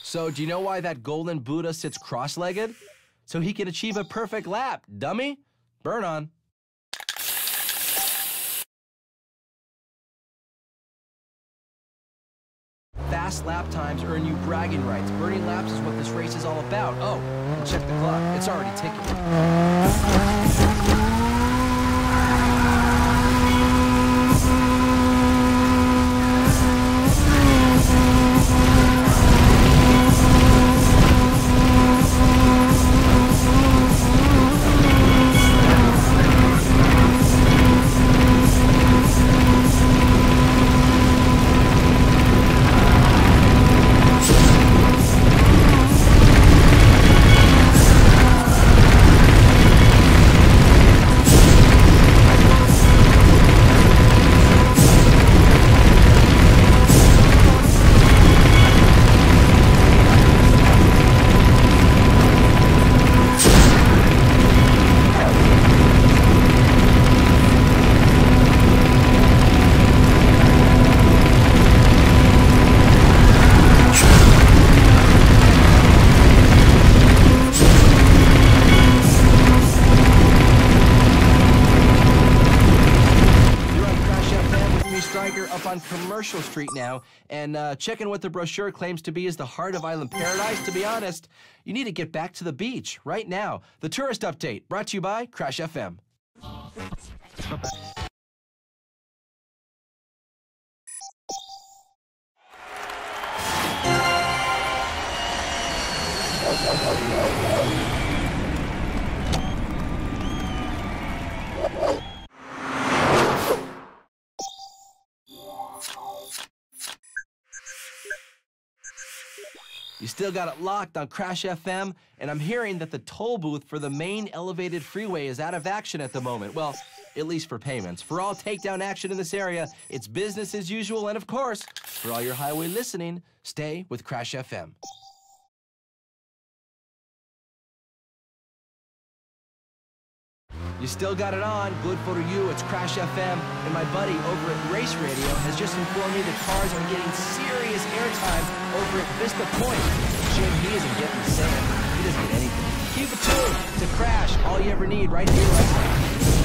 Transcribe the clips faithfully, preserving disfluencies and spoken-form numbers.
So do you know why that golden Buddha sits cross-legged? So he can achieve a perfect lap, dummy. Burn on. Fast lap times earn you bragging rights. Burning laps is what this race is all about. Oh, and check the clock. It's already ticking. Up on Commercial Street now, and uh, checking what the brochure claims to be is the heart of Island Paradise. To be honest, you need to get back to the beach right now. The Tourist Update, brought to you by Crash F M. You still got it locked on Crash F M, and I'm hearing that the toll booth for the main elevated freeway is out of action at the moment. Well, at least for payments. For all takedown action in this area, it's business as usual, and of course, for all your highway listening, stay with Crash F M. You still got it on. Good for you. It's Crash F M. And my buddy over at Race Radio has just informed me that cars are getting serious airtime over at Vista Point. Shame he isn't getting the same. He doesn't get anything. Keep it tuned to Crash. All you ever need right here, right now.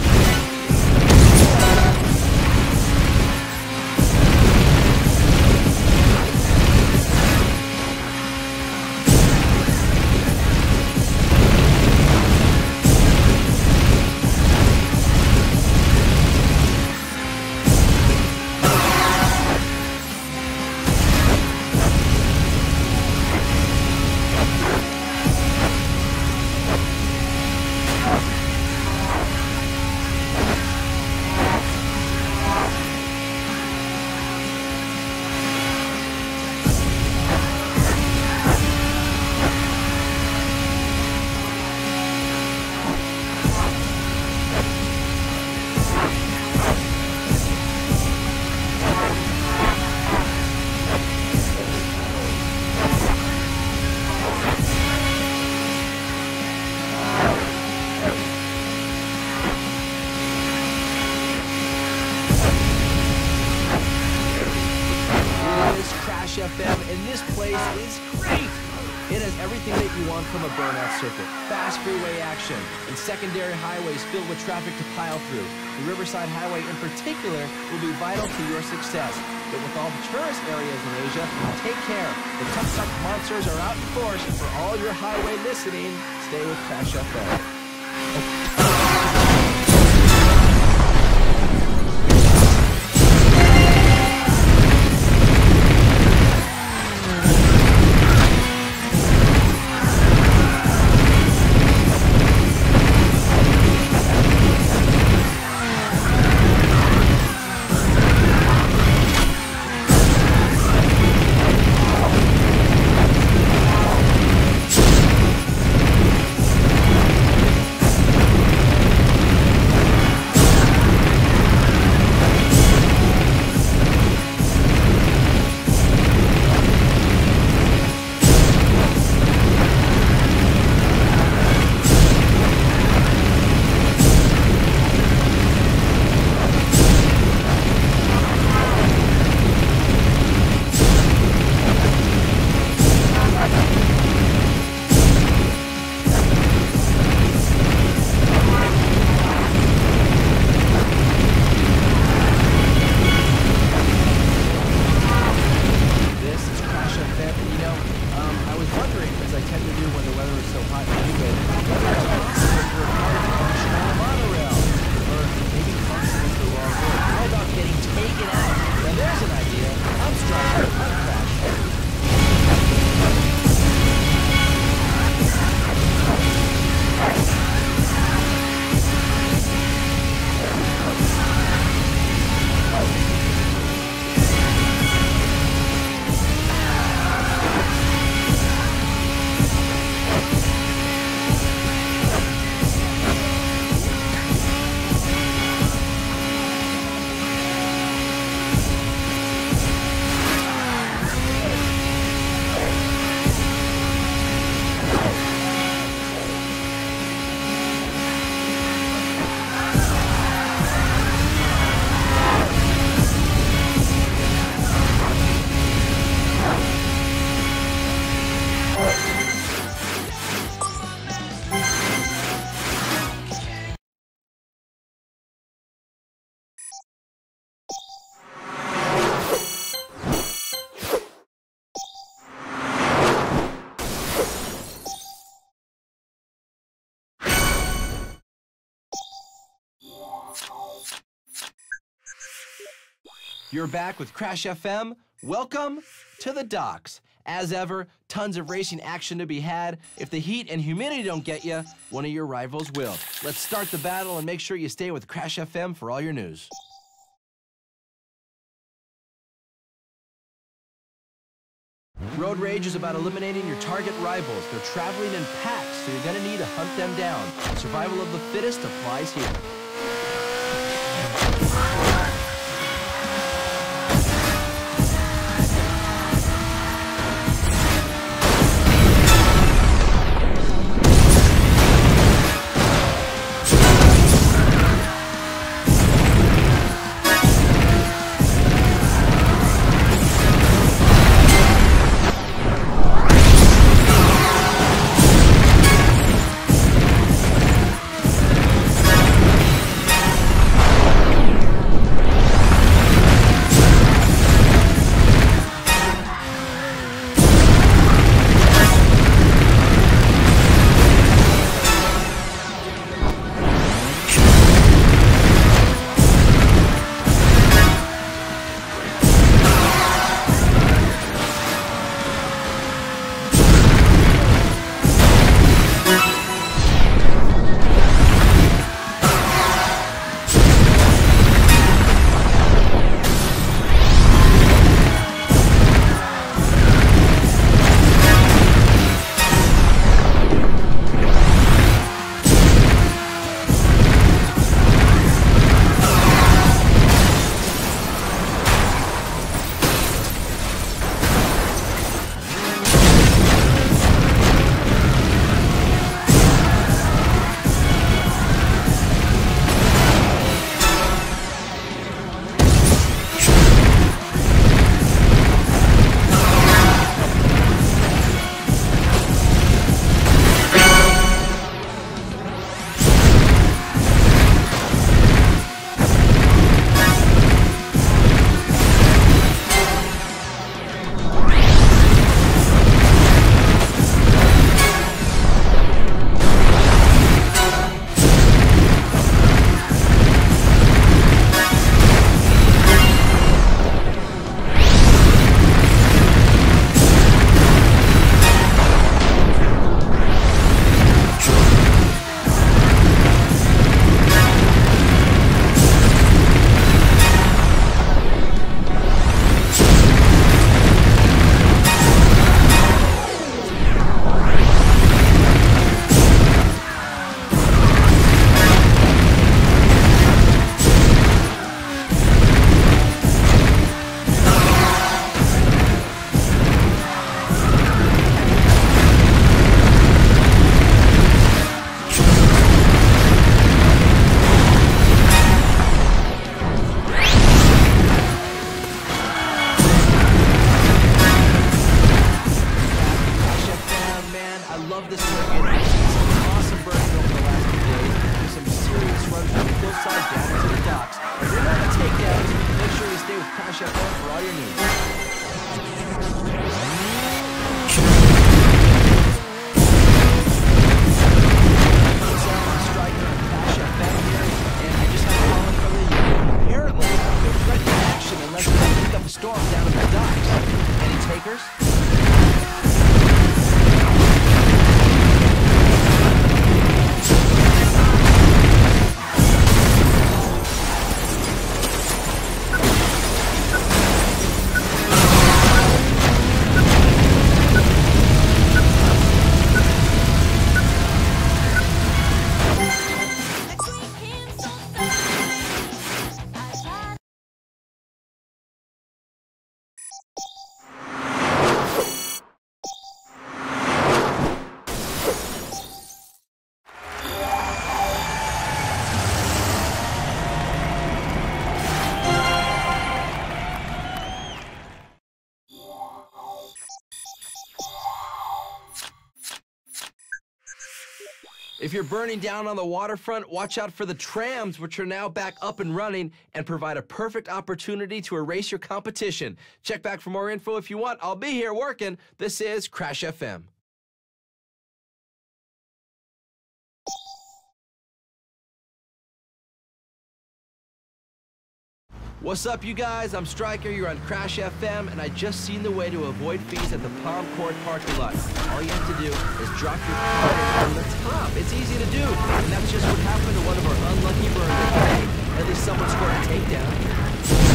F M, and this place is great. It has everything that you want from a burnout circuit. Fast freeway action and secondary highways filled with traffic to pile through. The Riverside Highway in particular will be vital to your success. But with all the tourist areas in Asia, take care. The tuk-tuk monsters are out in force. For all your highway listening, stay with Crash F M. You're back with Crash F M. Welcome to the docks. As ever, tons of racing action to be had. If the heat and humidity don't get you, one of your rivals will. Let's start the battle and make sure you stay with Crash F M for all your news. Road Rage is about eliminating your target rivals. They're traveling in packs, so you're gonna need to hunt them down. Survival of the fittest applies here. If you're burning down on the waterfront, watch out for the trams, which are now back up and running and provide a perfect opportunity to erase your competition. Check back for more info if you want. I'll be here working. This is Crash F M. What's up, you guys? I'm Striker. You're on Crash F M, and I just seen the way to avoid fees at the Palm Court parking lot. All you have to do is drop your car on the top. It's easy to do, and that's just what happened to one of our unlucky burners today. At least someone scored a takedown.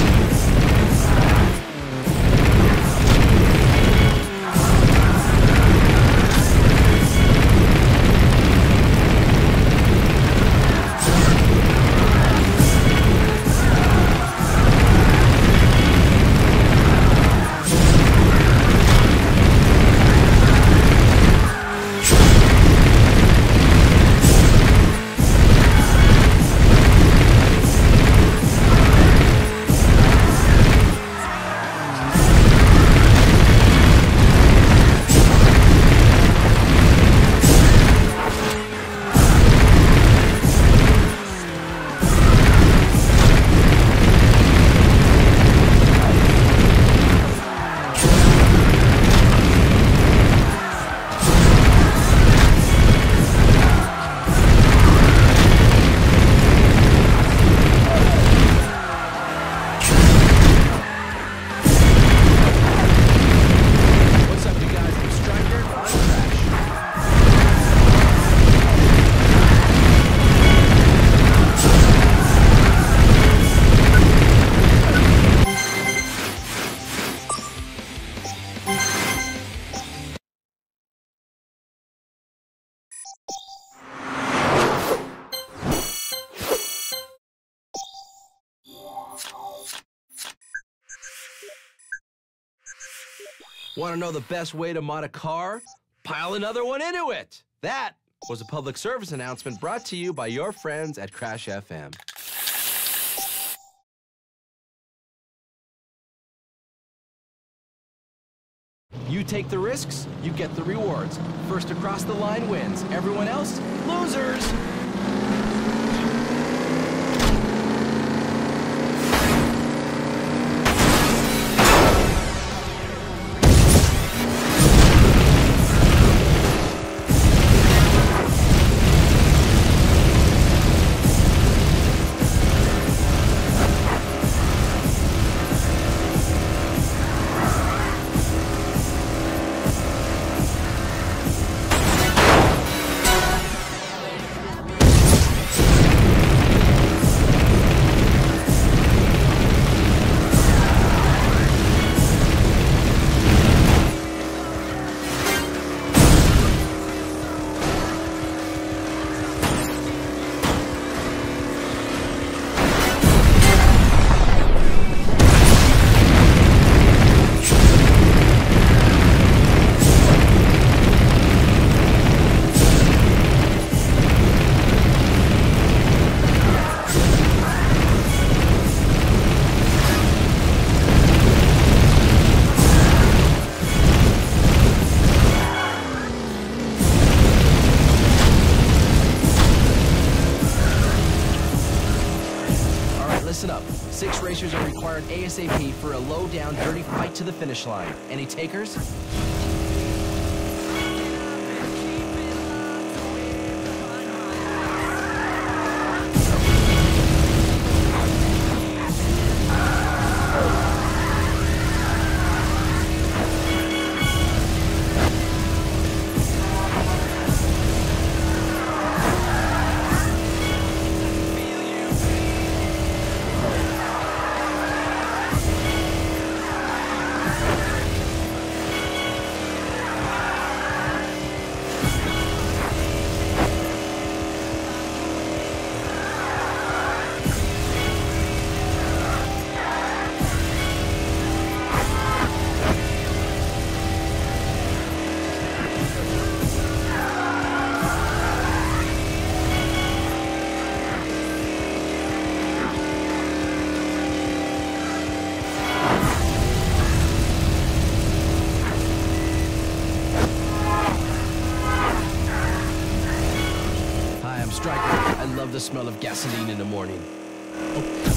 Want to know the best way to mod a car? Pile another one into it! That was a public service announcement brought to you by your friends at Crash F M. You take the risks, you get the rewards. First across the line wins. Everyone else, losers! Listen up. Six racers are required ASAP for a low-down, dirty fight to the finish line. Any takers? Striker, I love the smell of gasoline in the morning. Oh.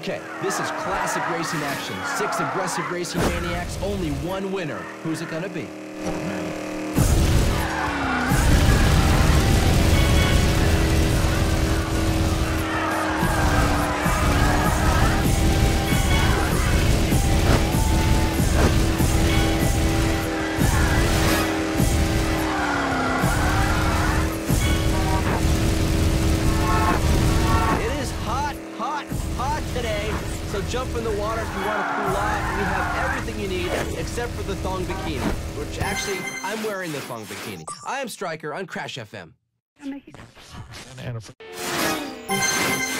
Okay, this is classic racing action. Six aggressive racing maniacs, only one winner. Who's it gonna be? Today, so jump in the water if you want to cool off. We have everything you need except for the thong bikini, which actually, I'm wearing the thong bikini. I am Stryker on Crash F M.